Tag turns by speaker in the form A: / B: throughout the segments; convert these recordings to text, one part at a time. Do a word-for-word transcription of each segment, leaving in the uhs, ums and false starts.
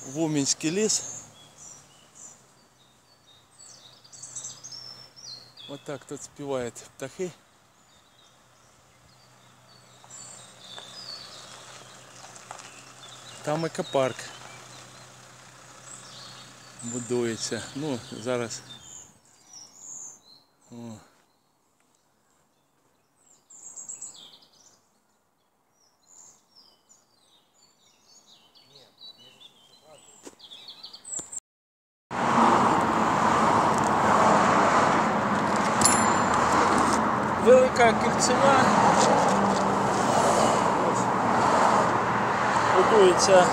A: в Умінський ліс. Ось так тут співають птахи. Там екопарк будується. Ну, зараз. О. Велика кільцева. Будується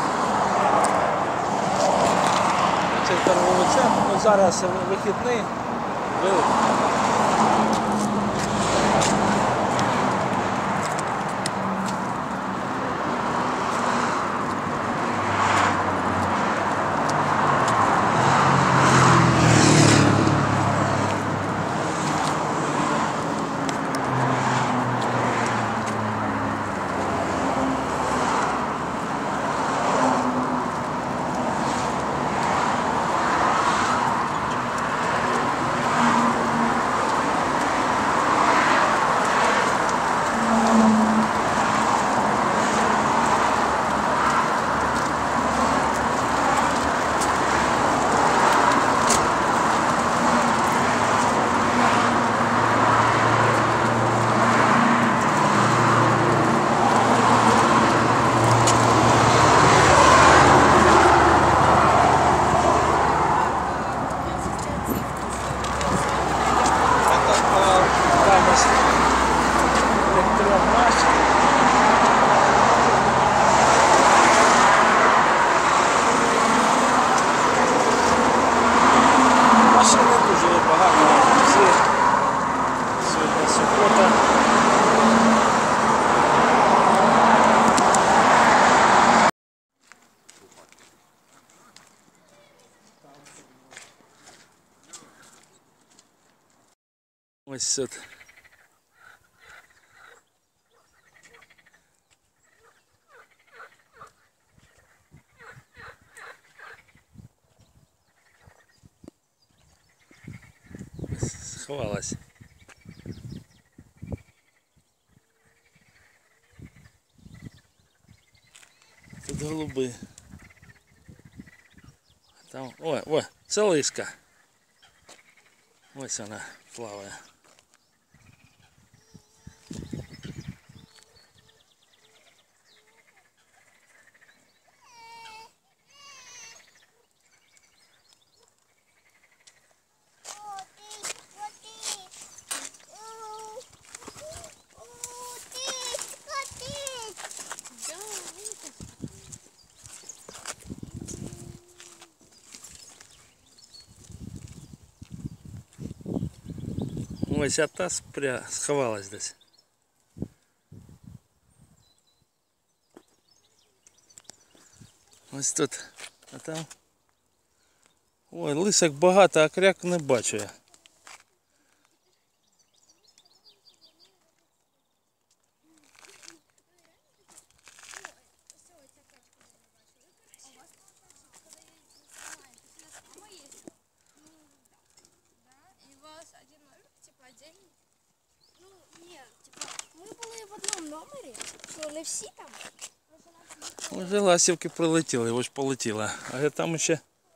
A: цей торговий центр. Ну, зараз вихідний. Великий. Ось тут. Сховалась. Тут голуби. Там, ой, ой, це лиска. Ось вона плаває. Ось а та спря... сховалась десь. Ось тут. А там. Ой, лисок багато, а кряк не бачу я.
B: Ну, ні, типа, ми були в одному номері, що не всі там.
A: Уже ластівки прилетіли, ось полетіла. А там ще.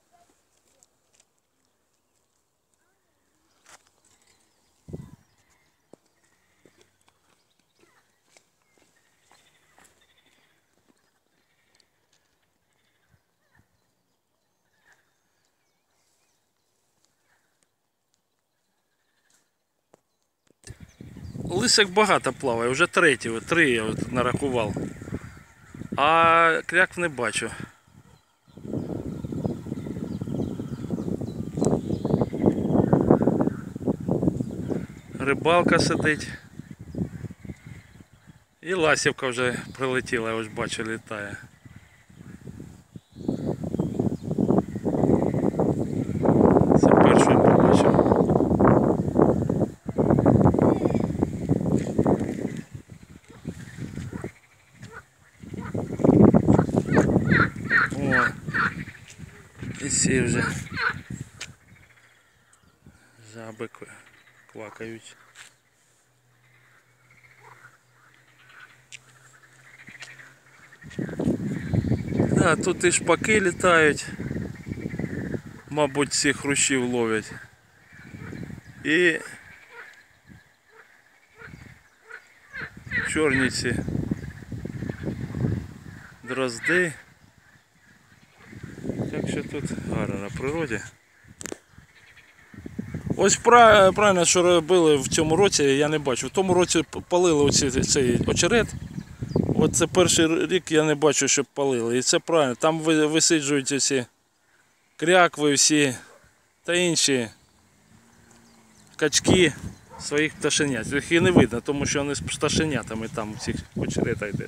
A: Лисок багато плаває, вже третій, три я от нарахував. А кряк не бачу. Рибалка сидить. І ластівка вже прилетіла, я ось бачу, літає. Це перше я побачив. О, Всі вже жаби квакають. Да, тут і шпаки літають, мабуть, всіх хрущів ловлять. І чорниці, дрозди. Так що тут гарно на природі. Ось правильно, що робили в цьому році, я не бачу. В тому році палили оці, цей очерет. От це перший рік я не бачу, щоб палили. І це правильно. Там висиджують оці крякви всі та інші качки своїх пташенят. Їх і не видно, тому що вони з пташенятами там у цих очеретах йдуть.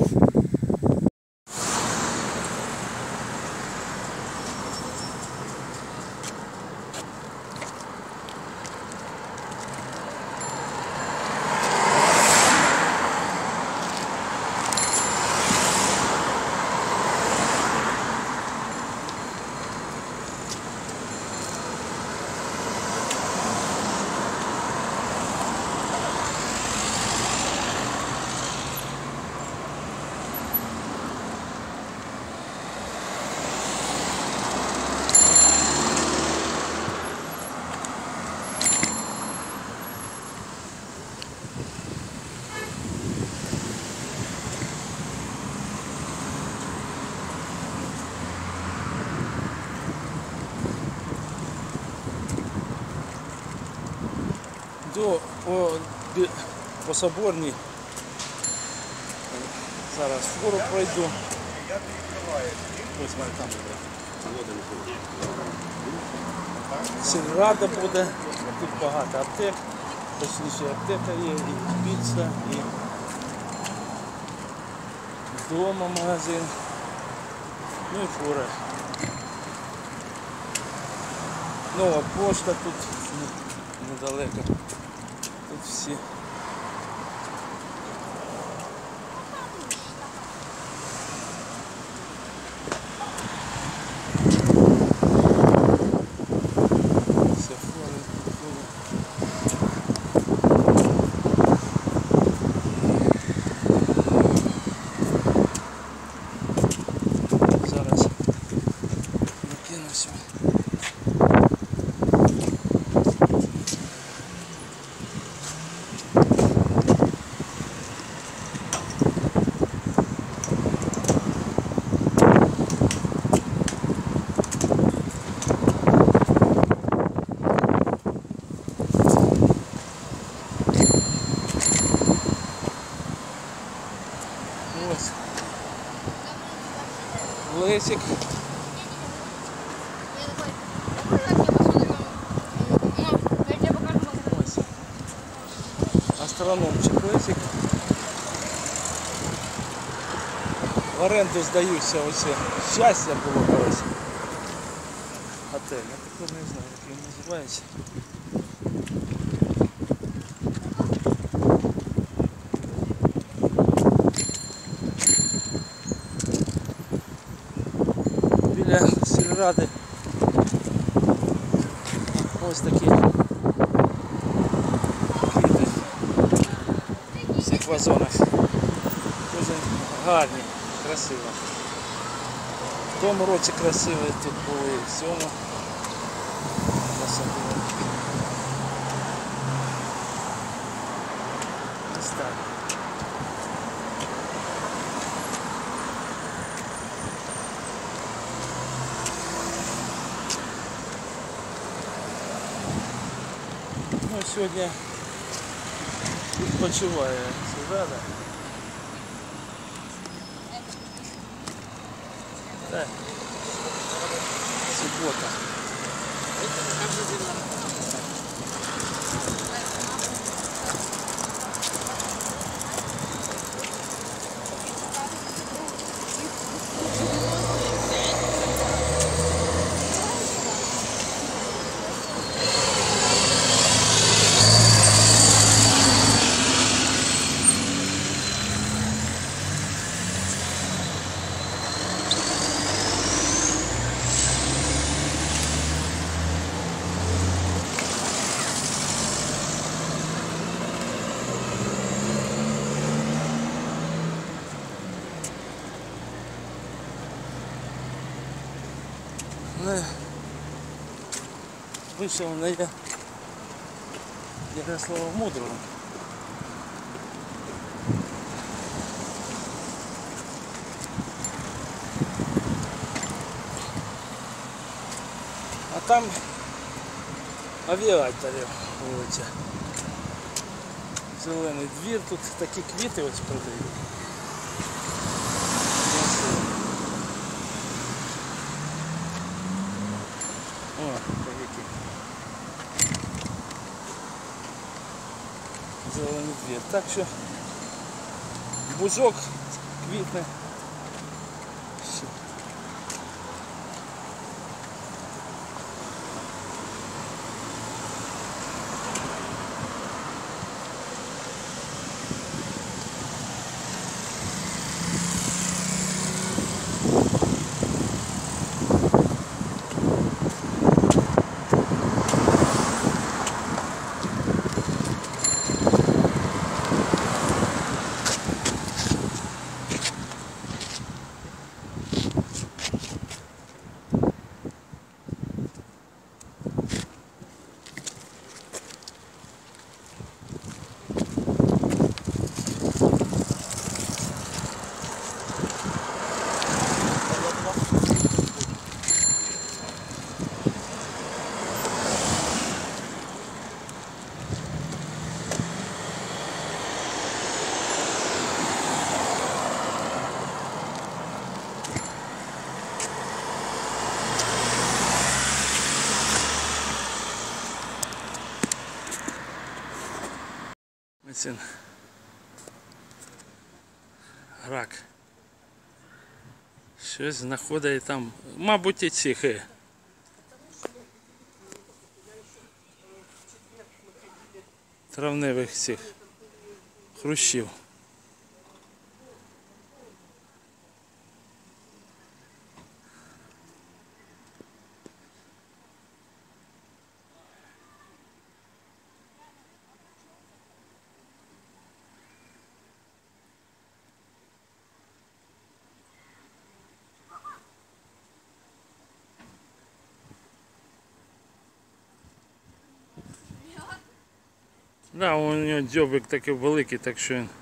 A: До, по, по Соборній. Зараз фору пройду. Ось мене там буде. Сільрада буде. Тут багато аптек. Точніше аптека є, і піца, і вдома магазин. Ну і фура. Нова пошта тут недалеко. Тут всі. Зараз накинуся. Ось Лесик. Ось астрономчик Лесик. В оренду здаються ось. Щастя було колись. Готель. Я такого не знаю, як він називається. Біля сільради ось такі квіти в всіх вазонах. Дуже гарні, красиво. В тому році красиві тут були, в цьому насадили. Ось так. Ну, сьогодні відпочиває сільрада. Так. Субота. не вийшов на Я- Ярослава Мудрого. А там авіаторів вулиця. Зелений двір, тут такі квіти ось продають. О, які. Зелений двір. Так що бузок квітне. Все. Ось він. Рак. Щось знаходить там, мабуть, і цих е, травневих цих хрущів. Да, у нього дзьобик такий великий, так що він.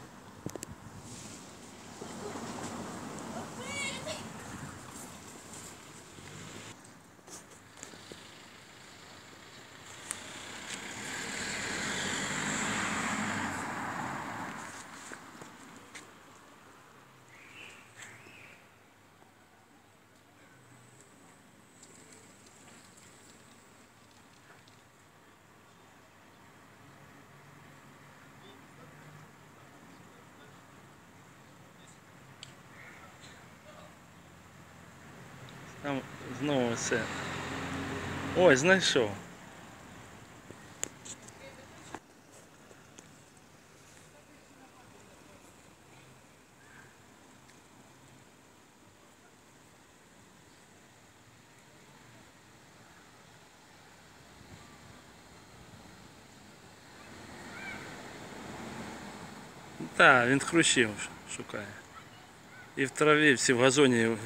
A: Там знову все. Ой, знайшов. Так, він хрущів шукає. І в траві, всі в газоні.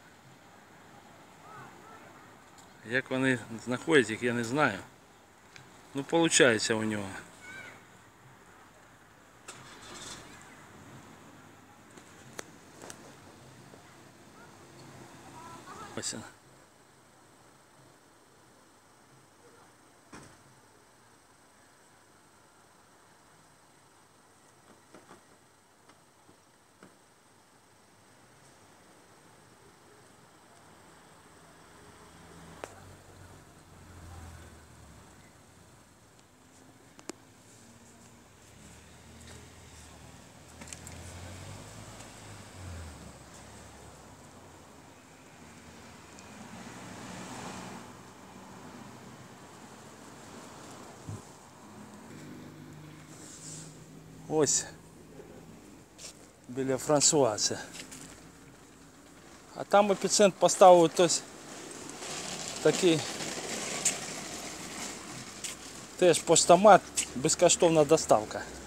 A: Як вони знаходять їх, я не знаю. Ну, виходить у нього. Ось він. Ось біля Франсуаси. А там епіцентр поставив хтось такий теж поштомат, безкоштовна доставка.